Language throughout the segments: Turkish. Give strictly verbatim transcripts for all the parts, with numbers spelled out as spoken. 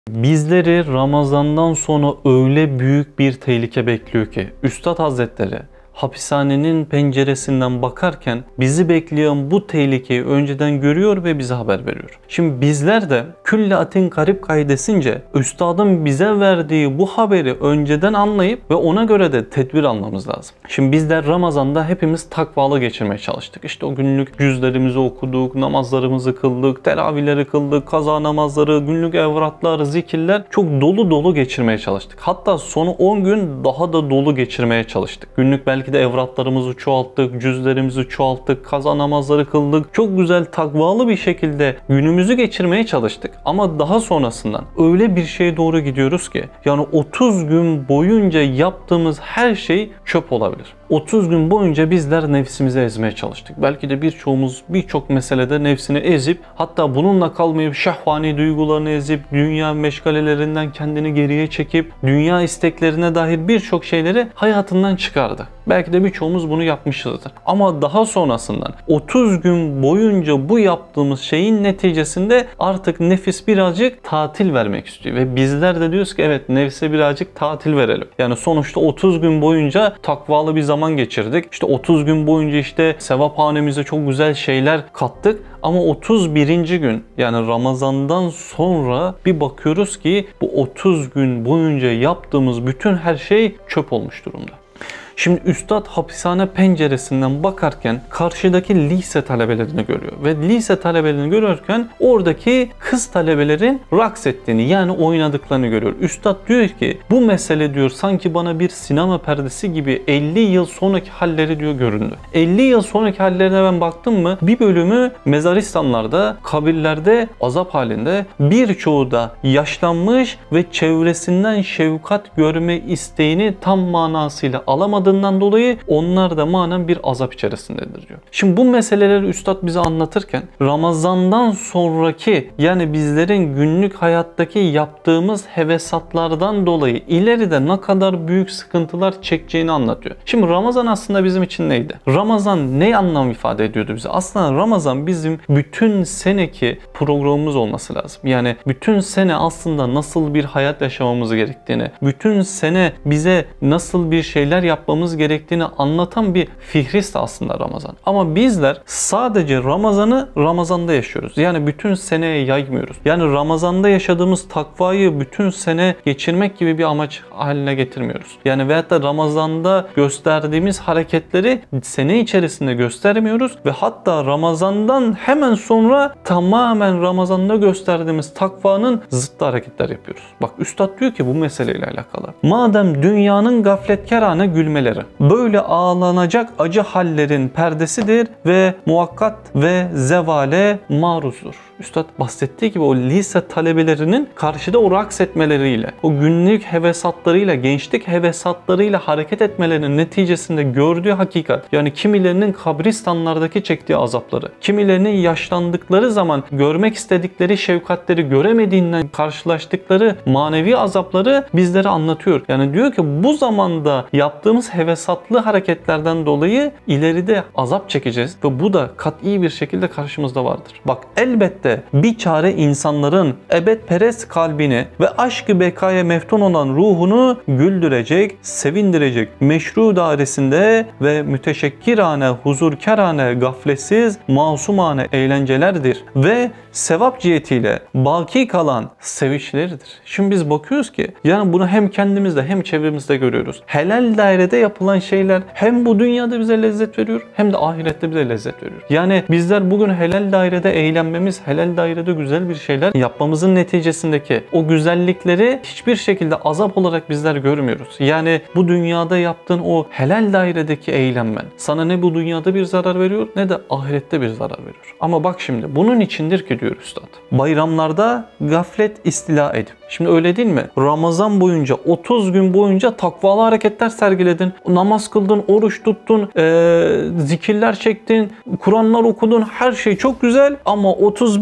Bizleri Ramazan'dan sonra öyle büyük bir tehlike bekliyor ki Üstad Hazretleri hapishanenin penceresinden bakarken bizi bekleyen bu tehlikeyi önceden görüyor ve bize haber veriyor. Şimdi bizler de külle atin karib kaidesince Üstad'ın bize verdiği bu haberi önceden anlayıp ve ona göre de tedbir almamız lazım. Şimdi bizler Ramazan'da hepimiz takvalı geçirmeye çalıştık. İşte o günlük cüzlerimizi okuduk, namazlarımızı kıldık, teravihleri kıldık, kaza namazları, günlük evratlar, zikirler çok dolu dolu geçirmeye çalıştık. Hatta sonu on gün daha da dolu geçirmeye çalıştık. Günlük belki de evratlarımızı çoğalttık, cüzlerimizi çoğalttık, kaza namazları kıldık. Çok güzel takvalı bir şekilde günümüzü geçirmeye çalıştık. Ama daha sonrasından öyle bir şeye doğru gidiyoruz ki yani otuz gün boyunca yaptığımız her şey çöp olabilir. otuz gün boyunca bizler nefsimizi ezmeye çalıştık. Belki de birçoğumuz birçok meselede nefsini ezip hatta bununla kalmayıp şehvani duygularını ezip dünya meşgalelerinden kendini geriye çekip dünya isteklerine dair birçok şeyleri hayatından çıkardı. Belki de birçoğumuz bunu yapmışızdır. Ama daha sonrasından otuz gün boyunca bu yaptığımız şeyin neticesinde artık nefis birazcık tatil vermek istiyor. Ve bizler de diyoruz ki evet nefse birazcık tatil verelim. Yani sonuçta otuz gün boyunca takvalı bir zaman geçirdik. İşte otuz gün boyunca işte sevaphanemize çok güzel şeyler kattık. Ama otuz birinci gün yani Ramazan'dan sonra bir bakıyoruz ki bu otuz gün boyunca yaptığımız bütün her şey çöp olmuş durumda. Şimdi Üstad hapishane penceresinden bakarken karşıdaki lise talebelerini görüyor. Ve lise talebelerini görürken oradaki kız talebelerin raks ettiğini yani oynadıklarını görüyor. Üstad diyor ki bu mesele diyor sanki bana bir sinema perdesi gibi elli yıl sonraki halleri diyor göründü. elli yıl sonraki hallerine ben baktım mı bir bölümü mezaristanlarda, kabirlerde azap halinde, birçoğu da yaşlanmış ve çevresinden şefkat görme isteğini tam manasıyla alamadı. Dolayı onlar da manen bir azap içerisindedir diyor. Şimdi bu meseleleri Üstad bize anlatırken Ramazan'dan sonraki yani bizlerin günlük hayattaki yaptığımız hevesatlardan dolayı ileride ne kadar büyük sıkıntılar çekeceğini anlatıyor. Şimdi Ramazan aslında bizim için neydi? Ramazan ne anlam ifade ediyordu bize? Aslında Ramazan bizim bütün seneki programımız olması lazım. Yani bütün sene aslında nasıl bir hayat yaşamamız gerektiğini, bütün sene bize nasıl bir şeyler yapmamız gerektiğini anlatan bir fihrist aslında Ramazan. Ama bizler sadece Ramazan'ı Ramazan'da yaşıyoruz. Yani bütün seneye yaymıyoruz. Yani Ramazan'da yaşadığımız takvayı bütün sene geçirmek gibi bir amaç haline getirmiyoruz. Yani veyahut da Ramazan'da gösterdiğimiz hareketleri sene içerisinde göstermiyoruz ve hatta Ramazan'dan hemen sonra tamamen Ramazan'da gösterdiğimiz takvanın zıttı hareketler yapıyoruz. Bak Üstad diyor ki bu meseleyle alakalı. Madem dünyanın gafletkarane gülmeleri böyle ağlanacak acı hallerin perdesidir ve muvakkat ve zevale maruzdur. Üstad bahsettiği gibi o lise talebelerinin karşıda o raks etmeleriyle, o günlük hevesatlarıyla, gençlik hevesatlarıyla hareket etmelerinin neticesinde gördüğü hakikat, yani kimilerinin kabristanlardaki çektiği azapları, kimilerinin yaşlandıkları zaman görmek istedikleri şefkatleri göremediğinden karşılaştıkları manevi azapları bizlere anlatıyor. Yani diyor ki bu zamanda yaptığımız hevesatlı hareketlerden dolayı ileride azap çekeceğiz ve bu da kat'i bir şekilde karşımızda vardır. Bak elbette bir çare insanların ebedperest kalbini ve aşk-ı bekaya meftun olan ruhunu güldürecek, sevindirecek meşru dairesinde ve müteşekkirane, huzurkarane, gafletsiz, masumane eğlencelerdir ve sevap cihetiyle baki kalan sevinçleridir. Şimdi biz bakıyoruz ki yani bunu hem kendimizde hem çevremizde görüyoruz. Helal dairede yapılan şeyler hem bu dünyada bize lezzet veriyor hem de ahirette bize lezzet veriyor. Yani bizler bugün helal dairede eğlenmemiz, helal dairede güzel bir şeyler yapmamızın neticesindeki o güzellikleri hiçbir şekilde azap olarak bizler görmüyoruz. Yani bu dünyada yaptığın o helal dairedeki eğlenmen sana ne bu dünyada bir zarar veriyor ne de ahirette bir zarar veriyor. Ama bak şimdi bunun içindir ki diyor Üstad. Bayramlarda gaflet istila edip. Şimdi öyle değil mi? Ramazan boyunca otuz gün boyunca takvalı hareketler sergiledin. Namaz kıldın, oruç tuttun, ee, zikirler çektin, Kur'anlar okudun. Her şey çok güzel ama otuz bir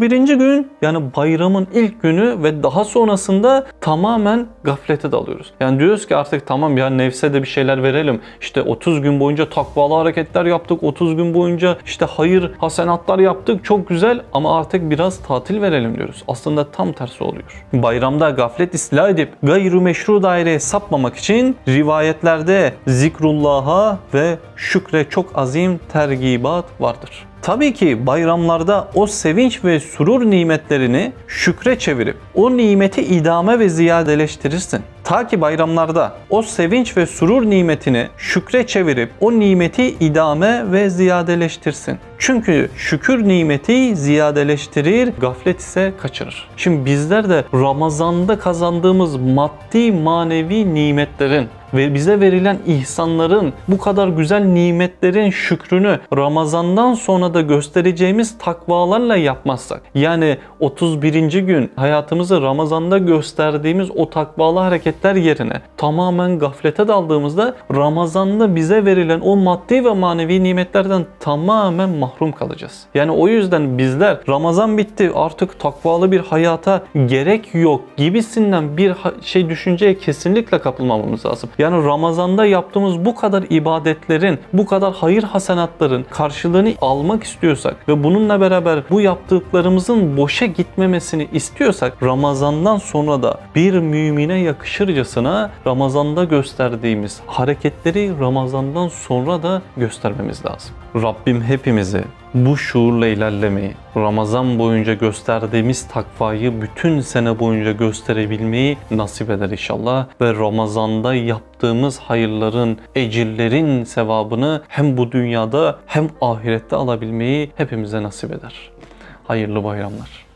birinci gün yani bayramın ilk günü ve daha sonrasında tamamen gaflete dalıyoruz. Yani diyoruz ki artık tamam ya nefse de bir şeyler verelim. İşte otuz gün boyunca takvalı hareketler yaptık. otuz gün boyunca işte hayır, hasenatlar yaptık. Çok güzel ama artık biraz tatil verelim diyoruz. Aslında tam tersi oluyor. Bayramda gaflet istila edip gayrimeşru daireye sapmamak için rivayetlerde zikrullah'a ve şükre çok azim tergibat vardır. Tabii ki bayramlarda o sevinç ve surur nimetlerini şükre çevirip o nimeti idame ve ziyadeleştirirsin. Ta ki bayramlarda o sevinç ve surur nimetini şükre çevirip o nimeti idame ve ziyadeleştirsin. Çünkü şükür nimeti ziyadeleştirir, gaflet ise kaçırır. Şimdi bizler de Ramazan'da kazandığımız maddi manevi nimetlerin ve bize verilen ihsanların, bu kadar güzel nimetlerin şükrünü Ramazan'dan sonra da göstereceğimiz takvalarla yapmazsak, yani otuz birinci gün hayatımızı Ramazan'da gösterdiğimiz o takvalı hareketler yerine tamamen gaflete daldığımızda Ramazan'da bize verilen o maddi ve manevi nimetlerden tamamen mahrum kalacağız. Yani o yüzden bizler Ramazan bitti artık takvalı bir hayata gerek yok gibisinden bir şey düşünceye kesinlikle kapılmamamız lazım. Yani Ramazan'da yaptığımız bu kadar ibadetlerin, bu kadar hayır hasenatların karşılığını almak istiyorsak ve bununla beraber bu yaptıklarımızın boşa gitmemesini istiyorsak Ramazan'dan sonra da bir mümine yakışırcasına Ramazan'da gösterdiğimiz hareketleri Ramazan'dan sonra da göstermemiz lazım. Rabbim hepimizi bu şuurla ilerlemeyi, Ramazan boyunca gösterdiğimiz takvayı bütün sene boyunca gösterebilmeyi nasip eder inşallah. Ve Ramazan'da yaptığımız hayırların, ecirlerin sevabını hem bu dünyada hem ahirette alabilmeyi hepimize nasip eder. Hayırlı bayramlar.